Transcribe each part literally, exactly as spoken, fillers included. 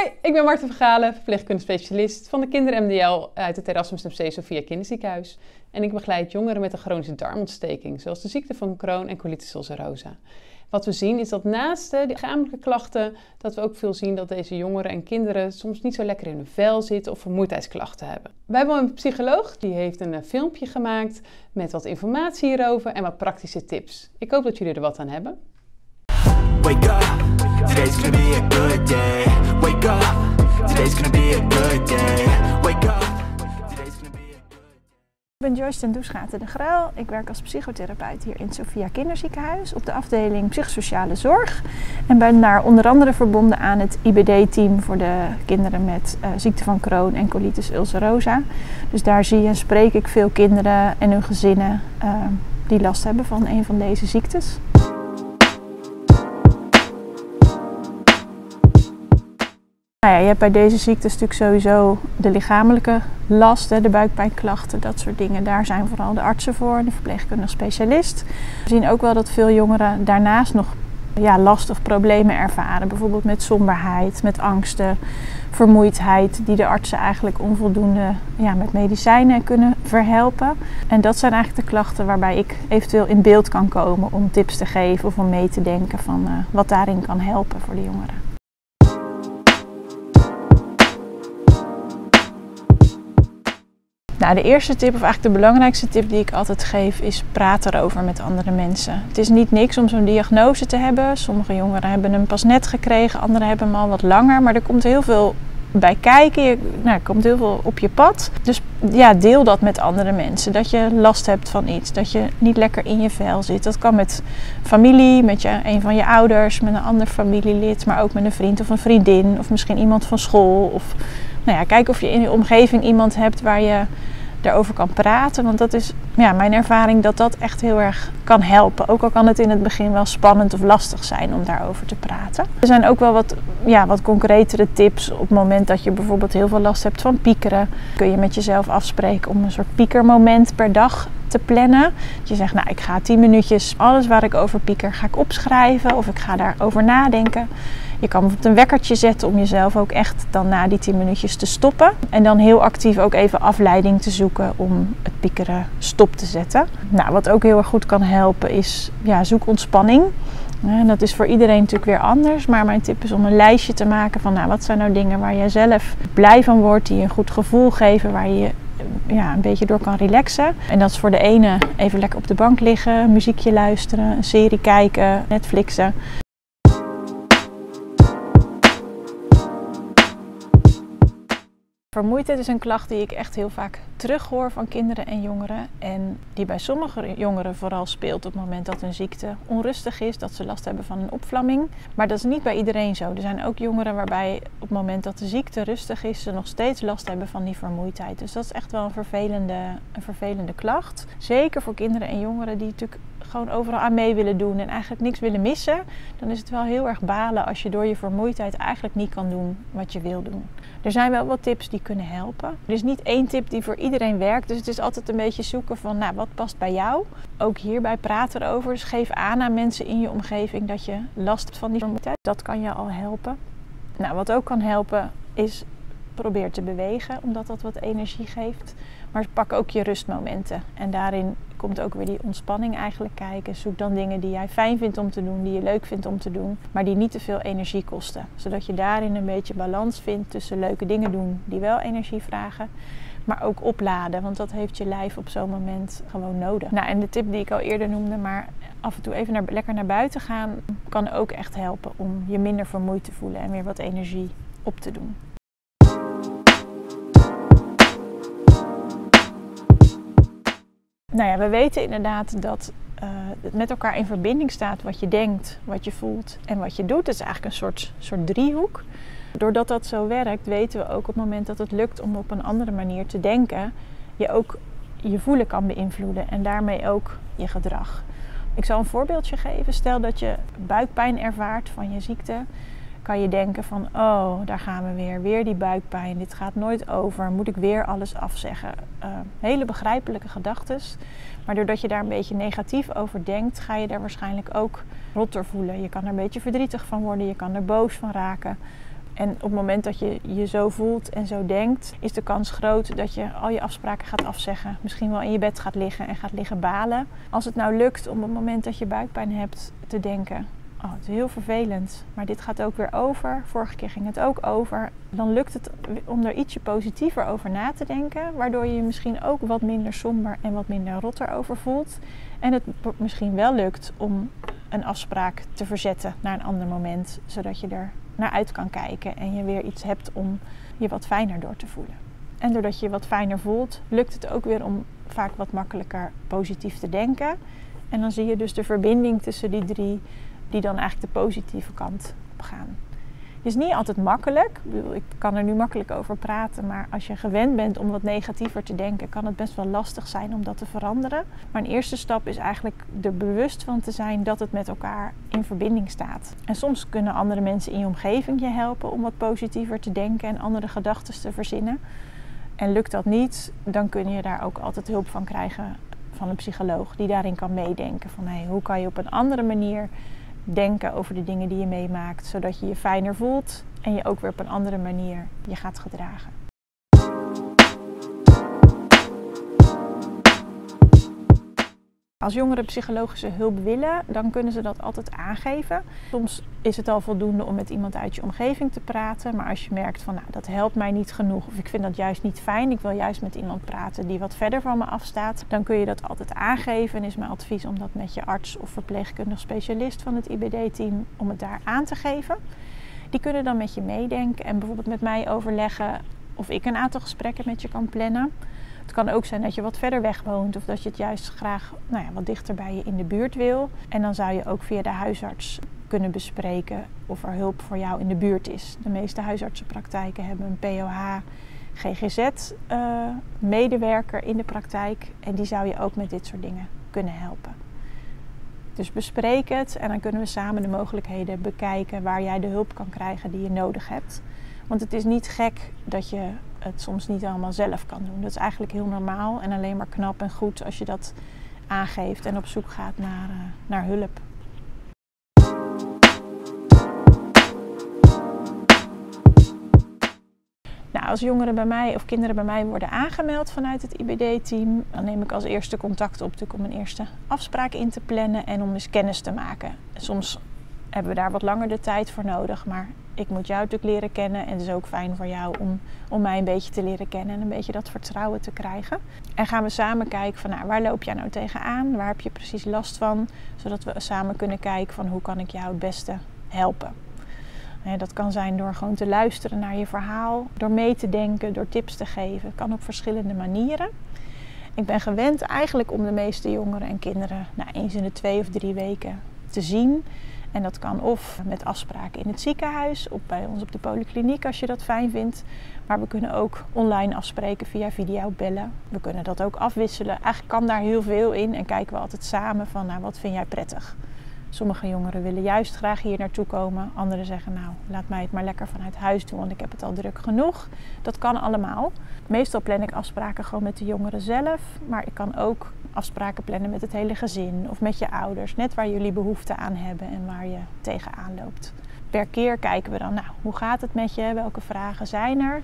Hoi, ik ben Marten Vergalen, verpleegkundespecialist van de Kinder-M D L uit het Erasmus M C Sophia Kinderziekenhuis. En ik begeleid jongeren met een chronische darmontsteking, zoals de ziekte van Crohn en colitis ulcerosa. Wat we zien is dat naast de lichamelijke klachten, dat we ook veel zien dat deze jongeren en kinderen soms niet zo lekker in hun vel zitten of vermoeidheidsklachten hebben. Wij hebben een psycholoog, die heeft een filmpje gemaakt met wat informatie hierover en wat praktische tips. Ik hoop dat jullie er wat aan hebben. Wake up, today's gonna be a good day. Wake up, today's gonna be a good day. Wake up, today's gonna be a good day. Ik ben Joyce ten Doesgaten de Gruil. Ik werk als psychotherapeut hier in het Sophia Kinderziekenhuis op de afdeling psychosociale zorg. En ben daar onder andere verbonden aan het I B D-team voor de kinderen met uh, ziekte van Crohn en colitis ulcerosa. Dus daar zie en spreek ik veel kinderen en hun gezinnen uh, die last hebben van een van deze ziektes. Nou ja, je hebt bij deze ziektes natuurlijk sowieso de lichamelijke last, de buikpijnklachten, dat soort dingen. Daar zijn vooral de artsen voor, de verpleegkundig specialist. We zien ook wel dat veel jongeren daarnaast nog ja, last of problemen ervaren. Bijvoorbeeld met somberheid, met angsten, vermoeidheid, die de artsen eigenlijk onvoldoende ja, met medicijnen kunnen verhelpen. En dat zijn eigenlijk de klachten waarbij ik eventueel in beeld kan komen om tips te geven of om mee te denken van uh, wat daarin kan helpen voor de jongeren. Nou, de eerste tip, of eigenlijk de belangrijkste tip die ik altijd geef, is praat erover met andere mensen. Het is niet niks om zo'n diagnose te hebben. Sommige jongeren hebben hem pas net gekregen, anderen hebben hem al wat langer. Maar er komt heel veel bij kijken, je, nou, er komt heel veel op je pad. Dus ja, deel dat met andere mensen. Dat je last hebt van iets, dat je niet lekker in je vel zit. Dat kan met familie, met je, een van je ouders, met een ander familielid. Maar ook met een vriend of een vriendin of misschien iemand van school. Of nou ja, kijk of je in je omgeving iemand hebt waar je daarover kan praten. Want dat is ja, mijn ervaring dat dat echt heel erg kan helpen. Ook al kan het in het begin wel spannend of lastig zijn om daarover te praten. Er zijn ook wel wat, ja, wat concretere tips op het moment dat je bijvoorbeeld heel veel last hebt van piekeren. Kun je met jezelf afspreken om een soort piekermoment per dag te plannen. Dat je zegt, nou ik ga tien minuutjes, alles waar ik over pieker ga ik opschrijven of ik ga daarover nadenken. Je kan bijvoorbeeld een wekkertje zetten om jezelf ook echt dan na die tien minuutjes te stoppen. En dan heel actief ook even afleiding te zoeken om het piekeren stop te zetten. Nou, wat ook heel erg goed kan helpen is, ja, zoek ontspanning. En dat is voor iedereen natuurlijk weer anders. Maar mijn tip is om een lijstje te maken van, nou, wat zijn nou dingen waar jij zelf blij van wordt, die je een goed gevoel geven, waar je je ja, een beetje door kan relaxen. En dat is voor de ene even lekker op de bank liggen, muziekje luisteren, een serie kijken, Netflixen. Vermoeidheid is een klacht die ik echt heel vaak terughoor van kinderen en jongeren. En die bij sommige jongeren vooral speelt op het moment dat een ziekte onrustig is, dat ze last hebben van een opvlamming. Maar dat is niet bij iedereen zo. Er zijn ook jongeren waarbij op het moment dat de ziekte rustig is, ze nog steeds last hebben van die vermoeidheid. Dus dat is echt wel een vervelende, een vervelende klacht. Zeker voor kinderen en jongeren die natuurlijk gewoon overal aan mee willen doen en eigenlijk niks willen missen. Dan is het wel heel erg balen als je door je vermoeidheid eigenlijk niet kan doen wat je wil doen. Er zijn wel wat tips die kunnen helpen. Er is niet één tip die voor iedereen werkt. Dus het is altijd een beetje zoeken van, nou, wat past bij jou? Ook hierbij praten erover. Dus geef aan aan mensen in je omgeving dat je last hebt van die vermoeidheid. Dat kan je al helpen. Nou, wat ook kan helpen is probeer te bewegen, omdat dat wat energie geeft. Maar pak ook je rustmomenten. En daarin komt ook weer die ontspanning eigenlijk kijken. Zoek dan dingen die jij fijn vindt om te doen, die je leuk vindt om te doen, maar die niet te veel energie kosten. Zodat je daarin een beetje balans vindt tussen leuke dingen doen die wel energie vragen, maar ook opladen. Want dat heeft je lijf op zo'n moment gewoon nodig. Nou, en de tip die ik al eerder noemde, maar af en toe even naar, lekker naar buiten gaan, kan ook echt helpen om je minder vermoeid te voelen en weer wat energie op te doen. Nou ja, we weten inderdaad dat uh, het met elkaar in verbinding staat wat je denkt, wat je voelt en wat je doet. Het is eigenlijk een soort, soort driehoek. Doordat dat zo werkt, weten we ook op het moment dat het lukt om op een andere manier te denken, je ook je voelen kan beïnvloeden en daarmee ook je gedrag. Ik zal een voorbeeldje geven. Stel dat je buikpijn ervaart van je ziekte. Kan je denken van, oh, daar gaan we weer. Weer die buikpijn. Dit gaat nooit over. Moet ik weer alles afzeggen? Uh, hele begrijpelijke gedachtes. Maar doordat je daar een beetje negatief over denkt, ga je daar waarschijnlijk ook rot door voelen. Je kan er een beetje verdrietig van worden. Je kan er boos van raken. En op het moment dat je je zo voelt en zo denkt, is de kans groot dat je al je afspraken gaat afzeggen. Misschien wel in je bed gaat liggen en gaat liggen balen. Als het nou lukt om op het moment dat je buikpijn hebt te denken, oh, het is heel vervelend, maar dit gaat ook weer over. Vorige keer ging het ook over. Dan lukt het om er ietsje positiever over na te denken, waardoor je je misschien ook wat minder somber en wat minder rot erover voelt. En het misschien wel lukt om een afspraak te verzetten naar een ander moment, zodat je er naar uit kan kijken en je weer iets hebt om je wat fijner door te voelen. En doordat je je wat fijner voelt, lukt het ook weer om vaak wat makkelijker positief te denken. En dan zie je dus de verbinding tussen die drie, die dan eigenlijk de positieve kant op gaan. Het is niet altijd makkelijk. Ik bedoel, ik kan er nu makkelijk over praten, maar als je gewend bent om wat negatiever te denken, kan het best wel lastig zijn om dat te veranderen. Maar een eerste stap is eigenlijk er bewust van te zijn dat het met elkaar in verbinding staat. En soms kunnen andere mensen in je omgeving je helpen om wat positiever te denken en andere gedachten te verzinnen. En lukt dat niet, dan kun je daar ook altijd hulp van krijgen van een psycholoog die daarin kan meedenken. Van hey, hoe kan je op een andere manier denken over de dingen die je meemaakt, zodat je je fijner voelt en je ook weer op een andere manier je gaat gedragen. Als jongeren psychologische hulp willen, dan kunnen ze dat altijd aangeven. Soms is het al voldoende om met iemand uit je omgeving te praten. Maar als je merkt van nou, dat helpt mij niet genoeg of ik vind dat juist niet fijn, ik wil juist met iemand praten die wat verder van me afstaat, dan kun je dat altijd aangeven. En is mijn advies om dat met je arts of verpleegkundig specialist van het I B D-team om het daar aan te geven. Die kunnen dan met je meedenken en bijvoorbeeld met mij overleggen of ik een aantal gesprekken met je kan plannen. Het kan ook zijn dat je wat verder weg woont of dat je het juist graag nou ja, wat dichter bij je in de buurt wil. En dan zou je ook via de huisarts kunnen bespreken of er hulp voor jou in de buurt is. De meeste huisartsenpraktijken hebben een P O H G G Z-medewerker uh, in de praktijk. En die zou je ook met dit soort dingen kunnen helpen. Dus bespreek het en dan kunnen we samen de mogelijkheden bekijken waar jij de hulp kan krijgen die je nodig hebt. Want het is niet gek dat je het soms niet allemaal zelf kan doen. Dat is eigenlijk heel normaal en alleen maar knap en goed als je dat aangeeft en op zoek gaat naar, uh, naar hulp. Nou, als jongeren bij mij of kinderen bij mij worden aangemeld vanuit het I B D-team, dan neem ik als eerste contact op om een eerste afspraak in te plannen en om eens kennis te maken. Soms hebben we daar wat langer de tijd voor nodig, maar ik moet jou natuurlijk leren kennen en het is ook fijn voor jou om, om mij een beetje te leren kennen en een beetje dat vertrouwen te krijgen. En gaan we samen kijken van nou, waar loop jij nou tegenaan, waar heb je precies last van, zodat we samen kunnen kijken van hoe kan ik jou het beste helpen. Ja, dat kan zijn door gewoon te luisteren naar je verhaal, door mee te denken, door tips te geven. Het kan op verschillende manieren. Ik ben gewend eigenlijk om de meeste jongeren en kinderen nou, eens in de twee of drie weken te zien. En dat kan of met afspraken in het ziekenhuis of bij ons op de polykliniek als je dat fijn vindt. Maar we kunnen ook online afspreken via videobellen. We kunnen dat ook afwisselen. Eigenlijk kan daar heel veel in en kijken we altijd samen van nou, wat vind jij prettig. Sommige jongeren willen juist graag hier naartoe komen. Anderen zeggen nou, laat mij het maar lekker vanuit huis doen, want ik heb het al druk genoeg. Dat kan allemaal. Meestal plan ik afspraken gewoon met de jongeren zelf. Maar ik kan ook afspraken plannen met het hele gezin of met je ouders. Net waar jullie behoefte aan hebben en waar je tegenaan loopt. Per keer kijken we dan, nou, hoe gaat het met je? Welke vragen zijn er?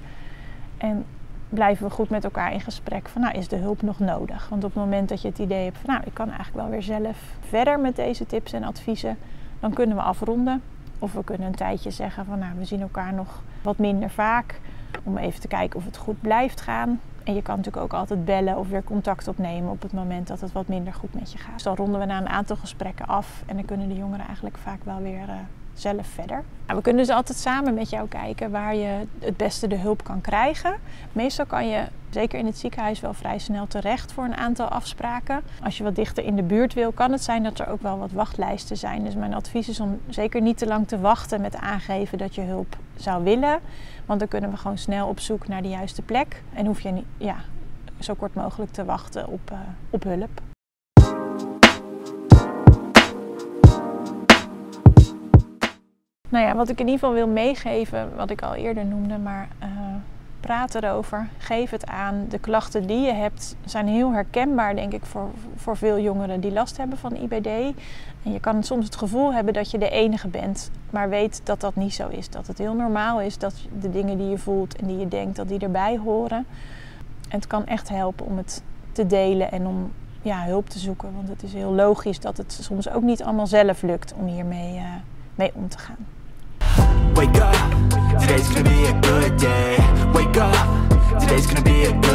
En blijven we goed met elkaar in gesprek van, nou, is de hulp nog nodig? Want op het moment dat je het idee hebt van, nou, ik kan eigenlijk wel weer zelf verder met deze tips en adviezen, dan kunnen we afronden. Of we kunnen een tijdje zeggen van, nou, we zien elkaar nog wat minder vaak, om even te kijken of het goed blijft gaan. En je kan natuurlijk ook altijd bellen of weer contact opnemen op het moment dat het wat minder goed met je gaat. Dus dan ronden we na een aantal gesprekken af en dan kunnen de jongeren eigenlijk vaak wel weer uh, zelf verder. Nou, we kunnen dus altijd samen met jou kijken waar je het beste de hulp kan krijgen. Meestal kan je, zeker in het ziekenhuis, wel vrij snel terecht voor een aantal afspraken. Als je wat dichter in de buurt wil, kan het zijn dat er ook wel wat wachtlijsten zijn. Dus mijn advies is om zeker niet te lang te wachten met aangeven dat je hulp zou willen. Want dan kunnen we gewoon snel op zoek naar de juiste plek. En hoef je niet, ja, zo kort mogelijk te wachten op, uh, op hulp. Nou ja, wat ik in ieder geval wil meegeven, wat ik al eerder noemde, maar uh, Praat erover, geef het aan. De klachten die je hebt zijn heel herkenbaar, denk ik, voor, voor veel jongeren die last hebben van I B D. En je kan soms het gevoel hebben dat je de enige bent, maar weet dat dat niet zo is. Dat het heel normaal is dat de dingen die je voelt en die je denkt, dat die erbij horen. En het kan echt helpen om het te delen en om ja, hulp te zoeken. Want het is heel logisch dat het soms ook niet allemaal zelf lukt om hiermee uh, mee om te gaan. Wake up, today's gonna be a good day. Wake up, today's gonna be a good day.